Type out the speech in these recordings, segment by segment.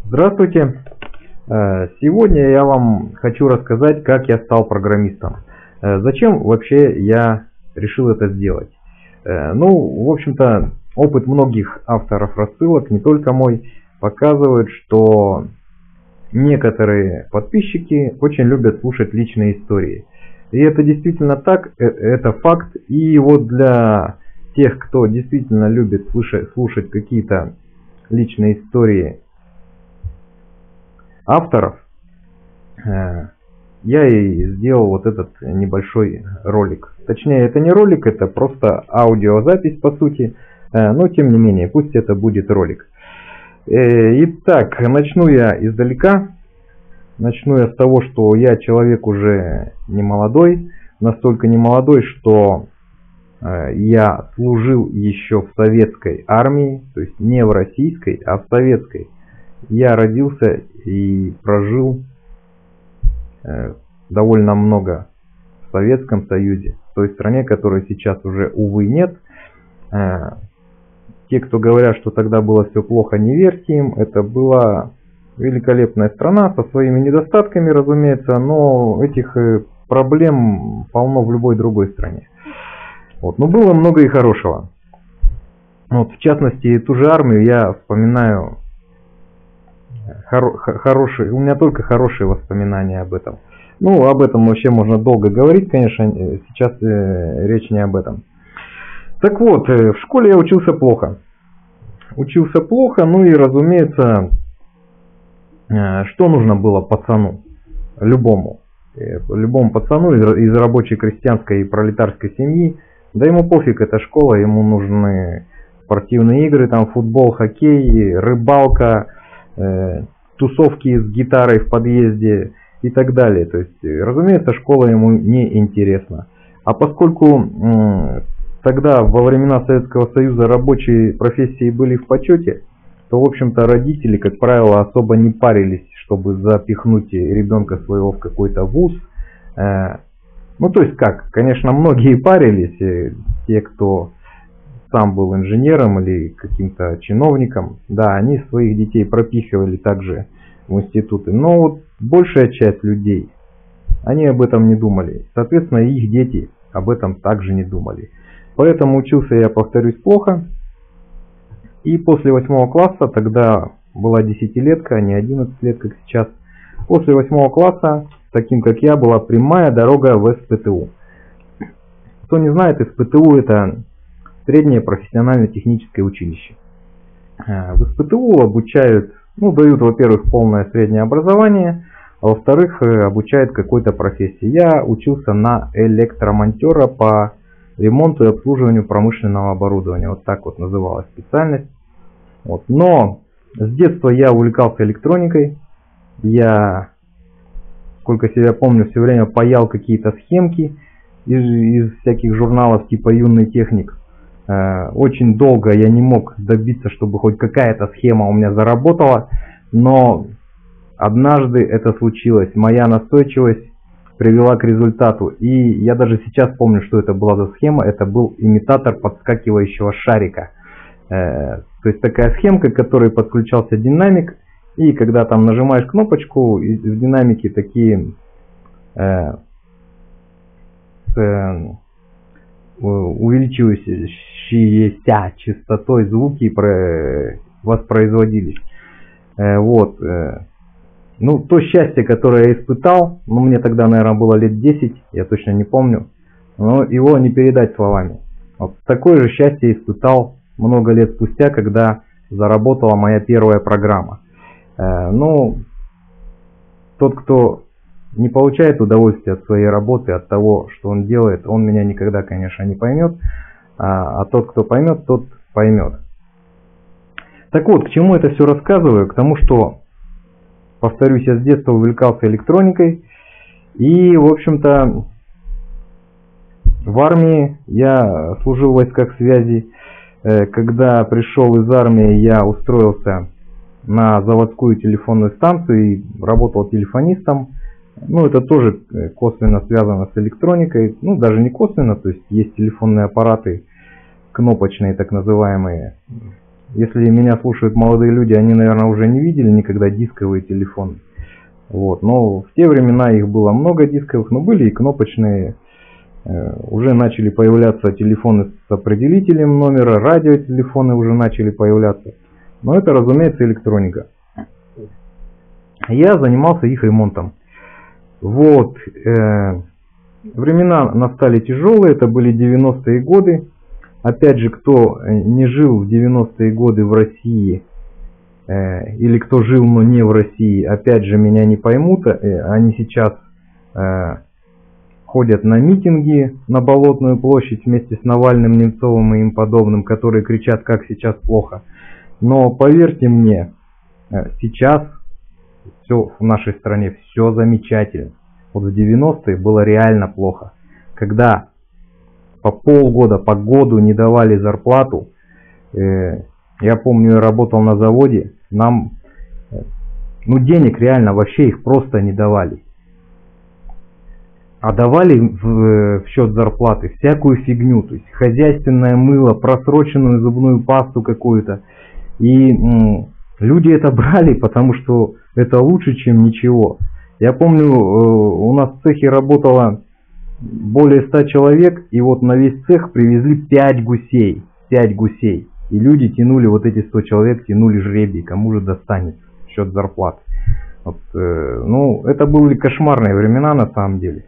Здравствуйте! Сегодня я вам хочу рассказать, как я стал программистом. Зачем вообще я решил это сделать? В общем-то, опыт многих авторов рассылок, не только мой, показывает, что некоторые подписчики очень любят слушать личные истории. И это действительно так, это факт. И вот для тех, кто действительно любит слушать какие-то личные истории авторов, я и сделал вот этот небольшой ролик. Точнее, это не ролик, это просто аудиозапись по сути, но тем не менее, пусть это будет ролик. Итак, начну я издалека. Начну я с того, что я человек уже не молодой, настолько не молодой, что я служил еще в советской армии, то есть не в российской, а в советской. Я родился и прожил довольно много в Советском Союзе, в той стране, которой сейчас уже, увы, нет. Те, кто говорят, что тогда было все плохо, не верьте им. Это была великолепная страна со своими недостатками, разумеется, но этих проблем полно в любой другой стране. Но было много и хорошего. В частности, ту же армию я вспоминаю хорошие, у меня только хорошие воспоминания об этом. Об этом вообще можно долго говорить, конечно, сейчас речь не об этом. Так вот, в школе я учился плохо. Учился плохо, и разумеется, что нужно было пацану, любому пацану из рабочей, крестьянской и пролетарской семьи, да ему пофиг, эта школа, ему нужны спортивные игры, там футбол, хоккей, рыбалка, тусовки с гитарой в подъезде и так далее. То есть, разумеется, школа ему не интересна. А поскольку тогда, во времена Советского Союза, рабочие профессии были в почете, то, в общем-то, родители, как правило, особо не парились, чтобы запихнуть ребенка своего в какой-то вуз. То есть как, конечно, многие парились, те, кто сам был инженером или каким-то чиновником, да, они своих детей пропихивали также в институты. Но вот большая часть людей, они об этом не думали. Соответственно, их дети об этом также не думали. Поэтому учился я, повторюсь, плохо. И после 8 класса, тогда была 10-летка, а не 11 лет, как сейчас, после 8 класса, таким как я, была прямая дорога в СПТУ. Кто не знает, СПТУ — это среднее профессионально-техническое училище. В СПТУ обучают, дают, во-первых, полное среднее образование, а во-вторых, обучают какой-то профессии. Я учился на электромонтера по ремонту и обслуживанию промышленного оборудования. Вот так вот называлась специальность. Но с детства я увлекался электроникой. Я, сколько себя помню, все время паял какие-то схемки из всяких журналов типа «Юный техник». Очень долго я не мог добиться, чтобы хоть какая-то схема у меня заработала, но однажды это случилось. Моя настойчивость привела к результату. И я даже сейчас помню, что это была за схема. Это был имитатор подскакивающего шарика. То есть такая схемка, к которой подключался динамик. И когда там нажимаешь кнопочку, в динамике такие увеличивающиеся частотой звуки воспроизводились. То счастье, которое я испытал, мне тогда, наверное, было лет 10, я точно не помню, но его не передать словами. Такое же счастье испытал много лет спустя, когда заработала моя первая программа. Тот, кто не получает удовольствия от своей работы, от того, что он делает, он меня никогда, конечно, не поймет, а тот, кто поймет, тот поймет. Так вот, к чему это все рассказываю? К тому, что, повторюсь, я с детства увлекался электроникой, и, в общем-то, в армии я служил в войсках связи. Когда пришел из армии, я устроился на заводскую телефонную станцию и работал телефонистом. Это тоже косвенно связано с электроникой. Даже не косвенно, то есть есть телефонные аппараты кнопочные, так называемые, если меня слушают молодые люди, они, наверное, уже не видели никогда дисковые телефоны. Вот. Но в те времена их было много дисковых, но были и кнопочные. Уже начали появляться телефоны с определителем номера, радиотелефоны уже начали появляться. Но это, разумеется, электроника. Я занимался их ремонтом. Вот. Времена настали тяжелые, это были 90-е годы. Опять же, кто не жил в 90-е годы в России, или кто жил, но не в России, опять же, меня не поймут. Они сейчас ходят на митинги на Болотную площадь вместе с Навальным, Немцовым и им подобным, которые кричат, как сейчас плохо. Но поверьте мне, сейчас все в нашей стране все замечательно. Вот в 90-е было реально плохо. Когда по полгода, по году не давали зарплату, я помню, я работал на заводе, нам денег реально вообще их просто не давали. А давали в счет зарплаты всякую фигню, то есть хозяйственное мыло, просроченную зубную пасту какую-то. И люди это брали, потому что это лучше, чем ничего. Я помню, у нас в цехе работало более 100 человек, и вот на весь цех привезли 5 гусей. 5 гусей. И люди тянули, вот эти 100 человек тянули жребий, кому же достанется в счет зарплаты. Вот, это были кошмарные времена на самом деле.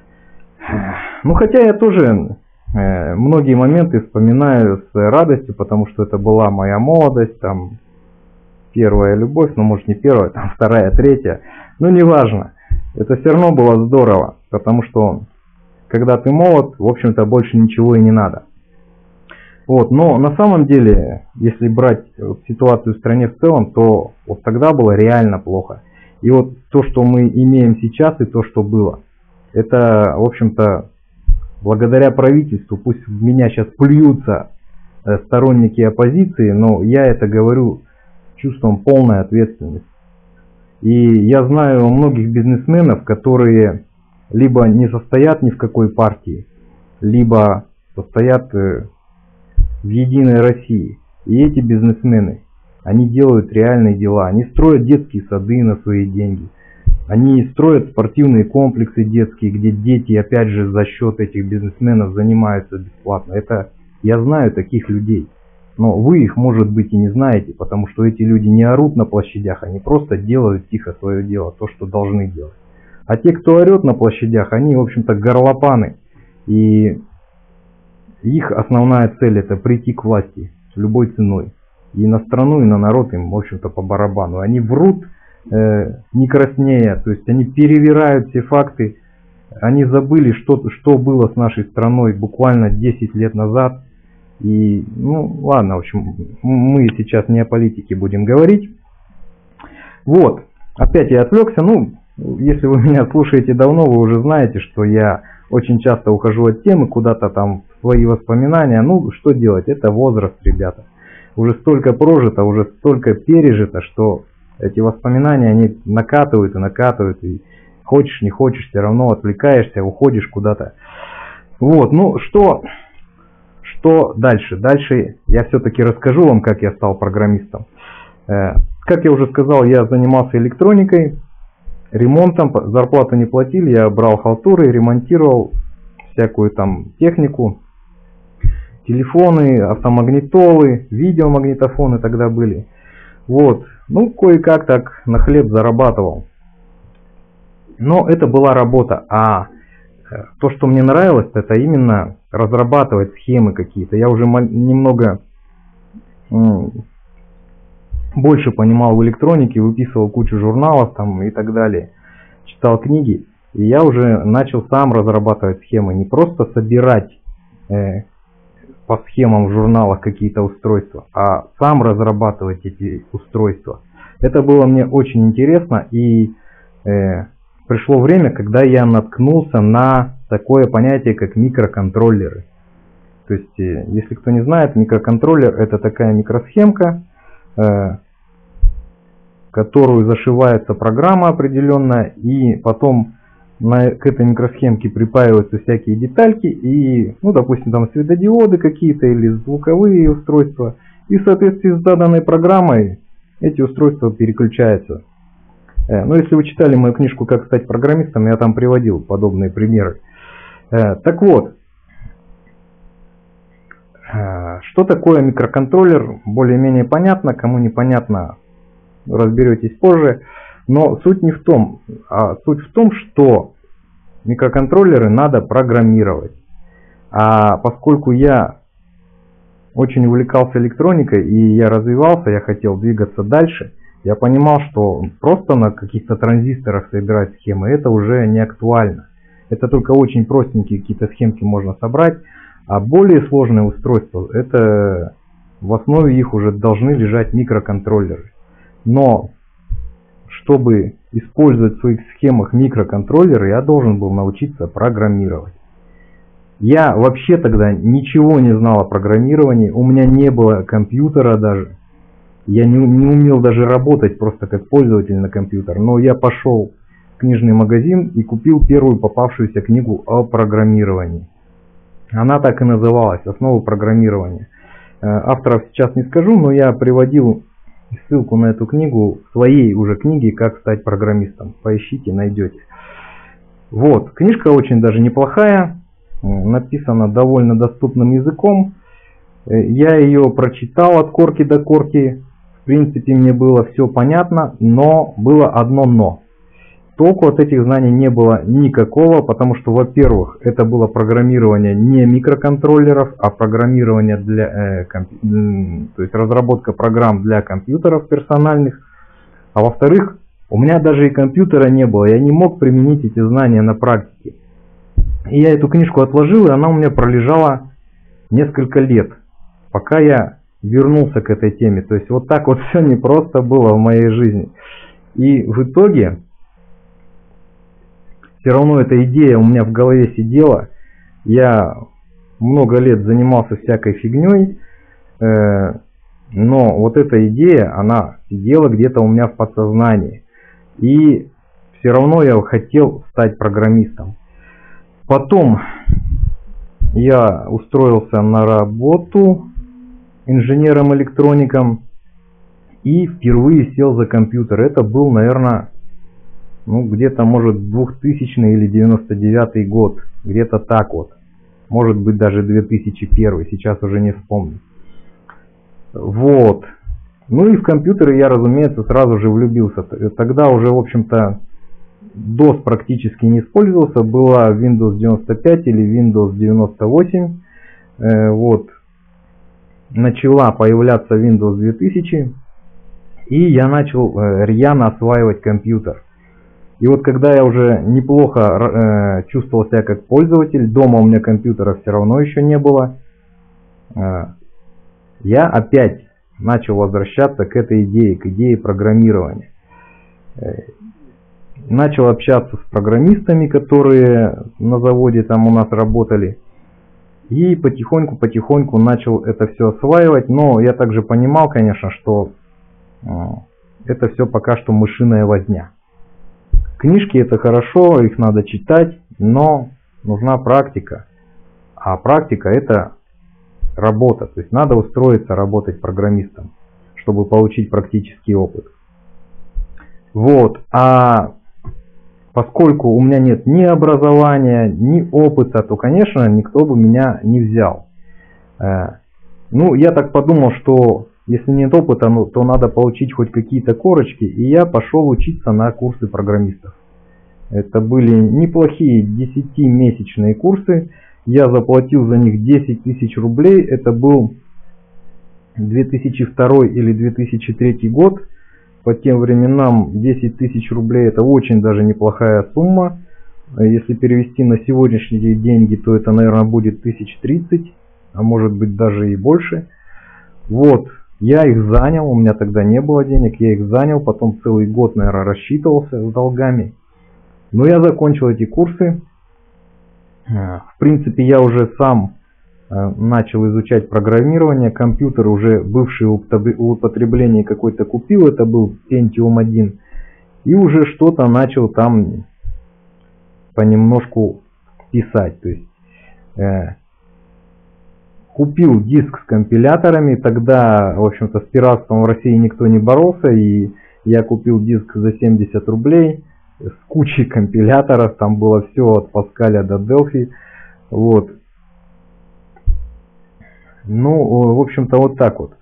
Хотя я тоже многие моменты вспоминаю с радостью, потому что это была моя молодость, там первая любовь, может не первая, там вторая, третья, неважно. Это все равно было здорово, потому что когда ты молод, в общем-то больше ничего и не надо. Вот, но на самом деле, если брать ситуацию в стране в целом, то вот тогда было реально плохо. И вот то, что мы имеем сейчас и то, что было, это, в общем-то, благодаря правительству, пусть в меня сейчас плюются сторонники оппозиции, но я это говорю чувством полной ответственности. И я знаю многих бизнесменов, которые либо не состоят ни в какой партии, либо состоят в Единой России. И эти бизнесмены, они делают реальные дела. Они строят детские сады на свои деньги. Они строят спортивные комплексы детские, где дети, опять же, за счет этих бизнесменов занимаются бесплатно. Это я знаю таких людей. Но вы их, может быть, и не знаете, потому что эти люди не орут на площадях, они просто делают тихо свое дело, то, что должны делать. А те, кто орет на площадях, они, в общем-то, горлопаны. И их основная цель — это прийти к власти любой ценой. И на страну, и на народ им, в общем-то, по барабану. Они врут, не краснея, то есть они перевирают все факты. Они забыли, что было с нашей страной буквально 10 лет назад. И, ладно, в общем, мы сейчас не о политике будем говорить. Вот, опять я отвлекся. Если вы меня слушаете давно, вы уже знаете, что я очень часто ухожу от темы, куда-то там в свои воспоминания. Что делать? Это возраст, ребята. Уже столько прожито, уже столько пережито, что эти воспоминания, они накатывают и накатывают. И хочешь, не хочешь, все равно отвлекаешься, уходишь куда-то. Вот, что дальше? Дальше я все-таки расскажу вам, как я стал программистом. Как я уже сказал, я занимался электроникой, ремонтом, зарплату не платили, я брал халтуры, ремонтировал всякую там технику, телефоны, автомагнитолы, видеомагнитофоны тогда были. Вот, кое-как так на хлеб зарабатывал. Но это была работа, а то, что мне нравилось, это именно разрабатывать схемы какие-то. Я уже немного больше понимал в электронике, выписывал кучу журналов там и так далее, читал книги, и я уже начал сам разрабатывать схемы, не просто собирать по схемам в журналах какие-то устройства, а сам разрабатывать эти устройства. Это было мне очень интересно, и пришло время, когда я наткнулся на такое понятие, как микроконтроллеры. То есть, если кто не знает, микроконтроллер — это такая микросхемка, которую зашивается программа определенная, и потом к этой микросхемке припаиваются всякие детальки, и, допустим, там светодиоды какие-то или звуковые устройства, И в соответствии с заданной программой эти устройства переключаются. Ну, если вы читали мою книжку «Как стать программистом», я там приводил подобные примеры. Так вот, что такое микроконтроллер, более-менее понятно, кому непонятно, разберетесь позже. Но суть не в том, а суть в том, что микроконтроллеры надо программировать. А поскольку я очень увлекался электроникой и я развивался, я хотел двигаться дальше, я понимал, что просто на каких-то транзисторах собирать схемы это уже не актуально. Это только очень простенькие какие-то схемки можно собрать, а более сложные устройства, это в основе их уже должны лежать микроконтроллеры. Но чтобы использовать в своих схемах микроконтроллеры, я должен был научиться программировать. Я вообще тогда ничего не знал о программировании, у меня не было компьютера даже. Я не умел даже работать просто как пользователь на компьютер. Но я пошел в книжный магазин и купил первую попавшуюся книгу о программировании. Она так и называлась «Основы программирования». Авторов сейчас не скажу, но я приводил ссылку на эту книгу в своей уже книге «Как стать программистом». Поищите, найдете. Вот, книжка очень даже неплохая. Написана довольно доступным языком. Я ее прочитал от корки до корки. В принципе, мне было все понятно, но было одно но. Толку от этих знаний не было никакого, потому что, во-первых, это было программирование не микроконтроллеров, а программирование для, то есть разработка программ для компьютеров персональных. А во-вторых, у меня даже и компьютера не было, я не мог применить эти знания на практике. И я эту книжку отложил, и она у меня пролежала несколько лет, пока я вернулся к этой теме. То есть вот так вот все непросто было в моей жизни. И в итоге все равно эта идея у меня в голове сидела. Я много лет занимался всякой фигней, но вот эта идея, она сидела где-то у меня в подсознании. И все равно я хотел стать программистом. Потом я устроился на работу инженером-электроником и впервые сел за компьютер. Это был, наверное, где-то, может, 2000 или 99 год. Где-то так вот. Может быть, даже 2001. Сейчас уже не вспомню. Вот. Ну и в компьютеры я, разумеется, сразу же влюбился. Тогда уже, в общем-то, DOS практически не использовался, была Windows 95 или Windows 98. Вот. Начала появляться Windows 2000, и я начал рьяно осваивать компьютер. И вот когда я уже неплохо чувствовал себя как пользователь, дома у меня компьютера все равно еще не было, я опять начал возвращаться к этой идее, к идее программирования. Начал общаться с программистами, которые на заводе там у нас работали. И потихоньку начал это все осваивать. Но я также понимал, конечно, что это все пока что мышиная возня. Книжки это хорошо, их надо читать, но нужна практика. А практика это работа. То есть надо устроиться работать программистом, чтобы получить практический опыт. Вот. А поскольку у меня нет ни образования, ни опыта, то, конечно, никто бы меня не взял. Ну, я так подумал, что если нет опыта, то надо получить хоть какие-то корочки, и я пошел учиться на курсы программистов. Это были неплохие 10-месячные курсы. Я заплатил за них 10 тысяч рублей. Это был 2002 или 2003 год. По тем временам 10 тысяч рублей это очень даже неплохая сумма. Если перевести на сегодняшние деньги, то это, наверное, будет 1030, а может быть даже и больше. Вот, я их занял, у меня тогда не было денег, я их занял, потом целый год, наверное, рассчитывался с долгами. Но я закончил эти курсы. В принципе, я уже сам начал изучать программирование, компьютер уже бывший в употреблении какой-то купил, это был Pentium 1, и уже что-то начал там понемножку писать. То есть купил диск с компиляторами. Тогда, в общем-то, с пиратством в России никто не боролся, и я купил диск за 70 рублей с кучей компиляторов. Там было все от Паскаля до Delphi. Вот. Ну, в общем-то, вот так вот.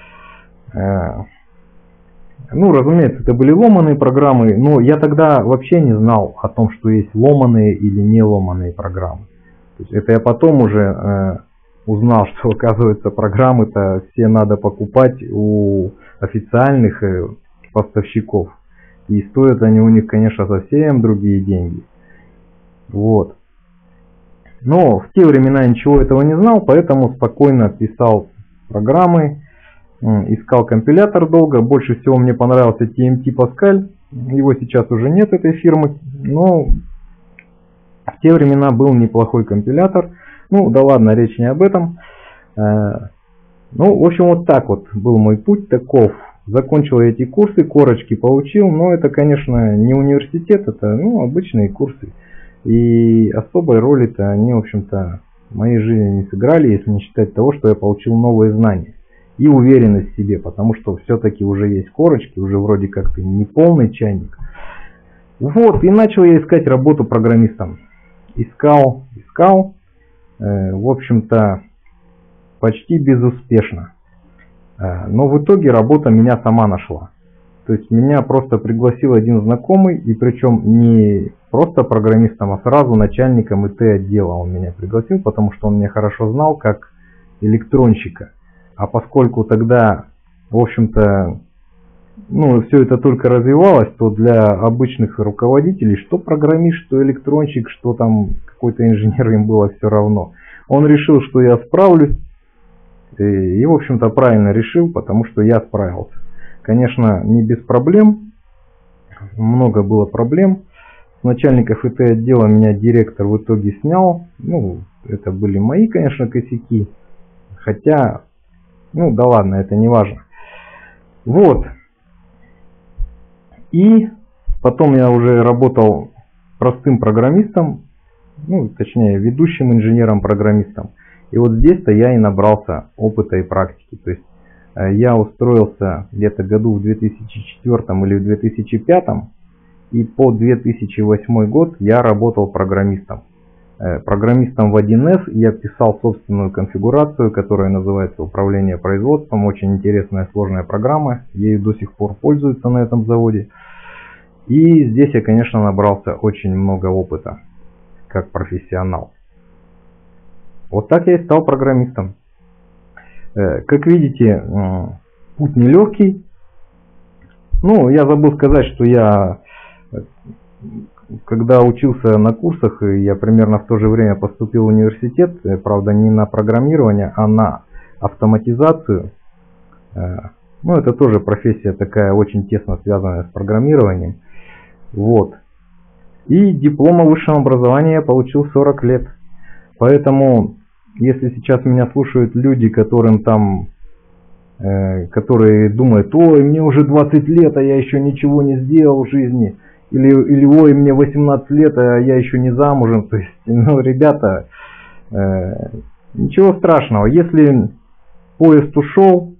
Ну, разумеется, это были ломаные программы, но я тогда вообще не знал о том, что есть ломаные или не ломаные программы. То есть это я потом уже узнал, что, оказывается, программы-то все надо покупать у официальных поставщиков. И стоят они у них, конечно, совсем другие деньги. Вот. Но в те времена ничего этого не знал, поэтому спокойно писал программы, искал компилятор долго. Больше всего мне понравился TMT Pascal. Его сейчас уже нет, этой фирмы, но в те времена был неплохой компилятор. Ну да ладно, речь не об этом. Ну, в общем, вот так вот был мой путь таков. Закончил эти курсы, корочки получил, но это, конечно, не университет, это обычные курсы. И особой роли-то они, в общем-то, в моей жизни не сыграли, если не считать того, что я получил новые знания и уверенность в себе, потому что все-таки уже есть корочки, уже вроде как ты не полный чайник. Вот, и начал я искать работу программистом. Искал, в общем-то, почти безуспешно. Но в итоге работа меня сама нашла. То есть меня просто пригласил один знакомый, и причем не просто программистом, а сразу начальником ИТ отдела он меня пригласил, потому что он меня хорошо знал как электронщика. А поскольку тогда, в общем-то, все это только развивалось, то для обычных руководителей, что программист, что электронщик, что там какой-то инженер, им было все равно. Он решил, что я справлюсь, и в общем-то правильно решил, потому что я справился. Конечно, не без проблем, много было проблем. С начальников ИТ отдела меня директор в итоге снял. Это были мои, конечно, косяки. Хотя, да ладно, это не важно. Вот. И потом я уже работал простым программистом, точнее, ведущим инженером-программистом. И вот здесь-то я и набрался опыта и практики. То есть я устроился где-то году в 2004 или в 2005, и по 2008 год я работал программистом. Программистом в 1С я писал собственную конфигурацию, которая называется «Управление производством». Очень интересная, сложная программа. Ею до сих пор пользуются на этом заводе. И здесь я, конечно, набрался очень много опыта как профессионал. Вот так я и стал программистом. Как видите, путь нелегкий. Я забыл сказать, что я, когда учился на курсах, я примерно в то же время поступил в университет, правда не на программирование, а на автоматизацию. Это тоже профессия такая очень тесно связанная с программированием. Вот. И диплом о высшем образовании я получил 40 лет. Поэтому, если сейчас меня слушают люди, которые думают: ой, мне уже 20 лет, а я еще ничего не сделал в жизни, или ой, мне 18 лет, а я еще не замужем. То есть, ребята, ничего страшного. Если поезд ушел,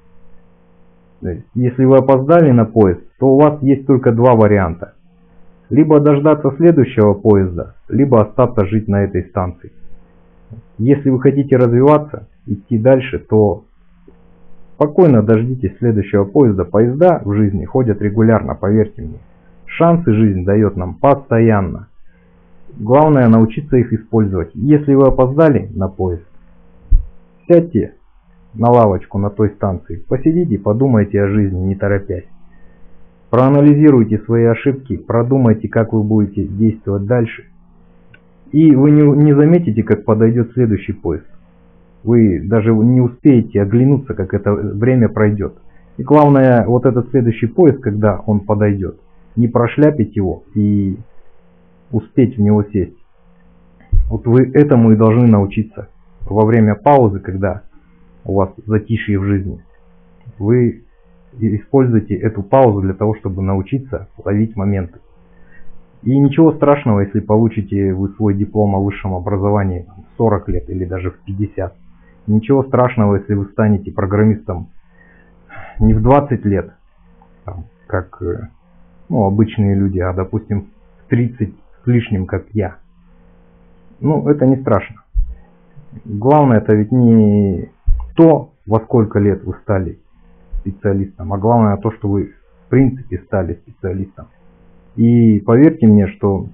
если вы опоздали на поезд, то у вас есть только два варианта. Либо дождаться следующего поезда, либо остаться жить на этой станции. Если вы хотите развиваться, идти дальше, то спокойно дождитесь следующего поезда. Поезда в жизни ходят регулярно, поверьте мне. Шансы жизнь дает нам постоянно. Главное научиться их использовать. Если вы опоздали на поезд, сядьте на лавочку на той станции, посидите, подумайте о жизни, не торопясь. Проанализируйте свои ошибки, продумайте, как вы будете действовать дальше. И вы не заметите, как подойдет следующий поезд. Вы даже не успеете оглянуться, как это время пройдет. И главное, вот этот следующий поезд, когда он подойдет, не прошляпить его и успеть в него сесть. Вот вы этому и должны научиться во время паузы, когда у вас затишье в жизни. Вы используйте эту паузу для того, чтобы научиться ловить моменты. И ничего страшного, если получите вы свой диплом о высшем образовании в 40 лет или даже в 50. Ничего страшного, если вы станете программистом не в 20 лет, там, как обычные люди, а допустим в 30 с лишним, как я. Ну, это не страшно. Главное, это ведь не то, во сколько лет вы стали специалистом, а главное то, что вы в принципе стали специалистом. И поверьте мне, что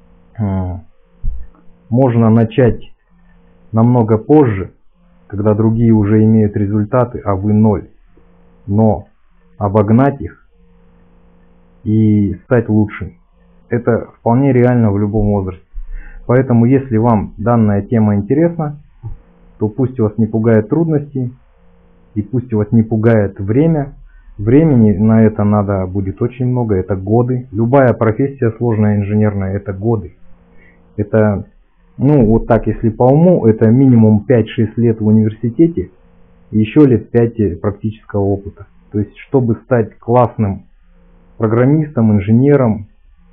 можно начать намного позже, когда другие уже имеют результаты, а вы ноль. Но обогнать их и стать лучшим — это вполне реально в любом возрасте. Поэтому, если вам данная тема интересна, то пусть вас не пугают трудности, и пусть вас не пугает время. Времени на это надо будет очень много, это годы. Любая профессия сложная инженерная — это годы. Это, вот так, если по уму, это минимум 5-6 лет в университете и еще лет 5 практического опыта. То есть, чтобы стать классным программистом, инженером,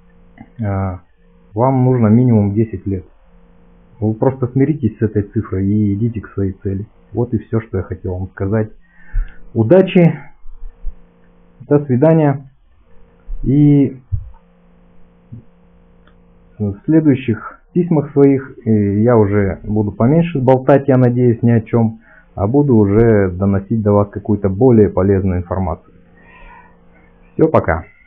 вам нужно минимум 10 лет. Вы просто смиритесь с этой цифрой и идите к своей цели. Вот и все, что я хотел вам сказать. Удачи, до свидания. И в следующих письмах своих я уже буду поменьше болтать, я надеюсь, ни о чем, а буду уже доносить до вас какую-то более полезную информацию. Все, пока.